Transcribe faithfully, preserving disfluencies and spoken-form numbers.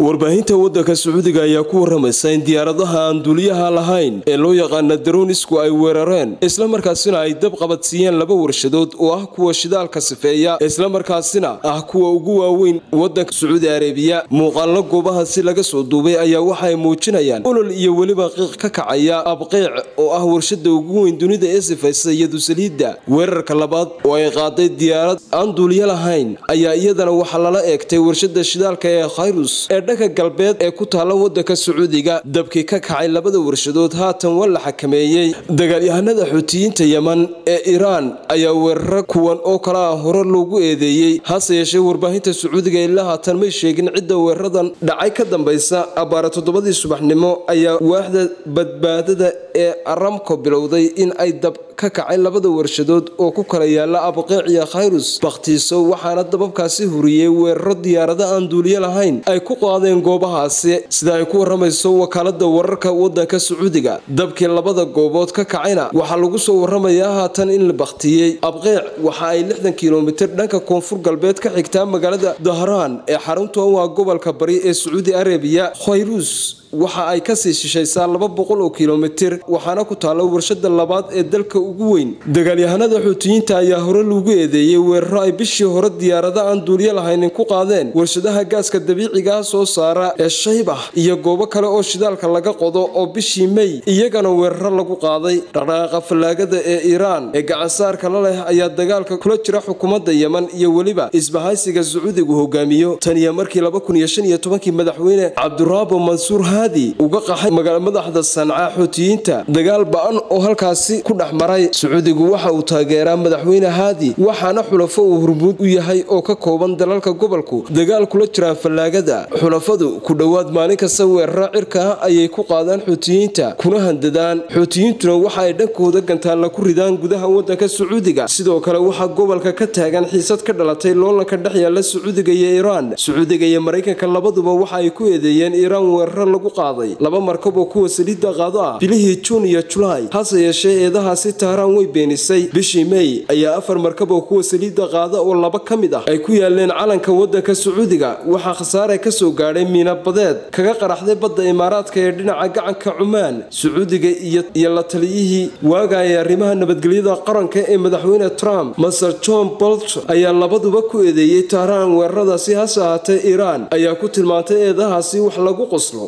warbaahinta waddanka Sacuudiga ayaa ku waramaysa in diyaaradaha aan duuliyaha lahayn ee loo yaqaan dronesku ay weerareen isla markaasina ay dab qabadsiiyeen laba warshadood oo ah kuwa shidaalka sifeeya isla markaasina ah kuwa ugu waaweyn waddanka Sacuudi Arabiya. muuqaallo goobaha si laga soo duubay ayaa waxa ay muujinayaan olol iyo waliba qiiq ka kacaya abqiic oo ah warshada ugu weyn dunida ee sifaysa iyadu saliidda. weerarka labaad oo ay qaaday diyaarad aan duuliye lahayn ayaa iyadana waxa lala eegtay warshada shidaalka ee Khayrus ee dhanka galbeed ee ku taala waddanka Sacuudiga. dabkii ka kacay labada warshadood haatan waa la xakameeyay. dagaalyahanada Xuutiyiinta Yemen ee Iran ayaa weerar kuwan oo kala ah hore loogu eedeeyay, hase yeeshee warbaahinta Sacuudiga ilaa haatan ma sheegin cidda weeraradan dhacay ka dambaysa. abaara toddobadii subaxnimo ayaa waaxda badbaadada ee Aramco bilowday in ay dab ka kacay labada warshadood oo ku kala yaala abqiic iyo Khayrus baqtiiso, waxaana dababkaasi huriyay weeraro diyaarada aan duuliye lahayn ay ku qaadeen goobahaasi sida ay ku waramayso wakaalada wararka waddanka Sacuudiga. dabkii labada goobood ka kacayna waxa lagu soo waramayaa haatan in la baqtiyay. abqiic waxa ay lixdan kiiloomitir dhanka koonfur galbeed ka xigtaa magaalada Dahraan ee xarunta waa gobolka bari ee Sacuudi Arabiya. Khayrus waxa ay ka sii shishaysaa laba boqol oo kiiloomitir waxaana ku taala warshada labaad ee dalka ugu weyn. dagaalyahanada Xuutiyiinta ayaa hore loogu eedeeyay weeraro ay bishii hore diyaarada aan duuliye lahayn ku qaadeen warshadaha gaaska dabiiciga soo saara ee Shaybah iyo goobo kale oo shidaalka laga qodo oo bishii May iyagana weeraro lagu qaaday. dhaqdhaqaaqa falaagada ee Iran ee gacansaarka la leh ayaa dagaalka kula jira xukuumadda Yemen iyo waliba isbahaysiga Sacuudigu hogaamiyo tan iyo markii laba kun iyo shan iyo toban madaxweyne Cabdurrahman Mansuur uga qaxay magaalada madaxda Sanca. Xuutiyiinta dagaal ba'an oo halkaasi ku dhaxmaray. Sacuudigu waxa uu taageeraa madaxweyne Haadi waxaana xulafo uu hormuud u yahay oo ka kooban dalalka gobolku dagaal kula jira falaagada. xulafadu ku dhawaad maalin kasta weeraro cirka ayay ku qaadaan Xuutiyiinta kuna handadaan. Xuutiyiintuna waxa ay dhankooda gantaan la ku ridaan gudaha waddanka Sacuudiga. sidoo kale waxa gobolka ka taagan xiisad ka dhalatay loolanka dhex yaala Sacuudiga iyo Iran. Sacuudiga iyo Mareykanka labaduba waxa ay ku eedeeyeen Iran weeraro lagu qaaday laba markab oo kuwa saliidda qaado ah bilihii June iyo July, hase yeeshee eedahaasi Tehran way beenisay. bishii May ayaa afar markab oo kuwa saliidda qaada oo laba ka mid ah ay ku yaaleen calanka waddanka Sacuudiga. waxaa khasaare ka soo gaadhay miina badeed kaga qaraxday badda Imaaraadka ee dhinaca gacanka Cumaan. Sacuudiga iyo iyo la taliyihii waagaya arrimaha nabadgelyada qaranka ee madaxweyne Trump, Masar John Bolton, ayaa labaduba ku eedeeyay Tehran weeraradaasi. hase ahaatee Iran ayaa ku tilmaantay eedahaasi wax lagu qoslo.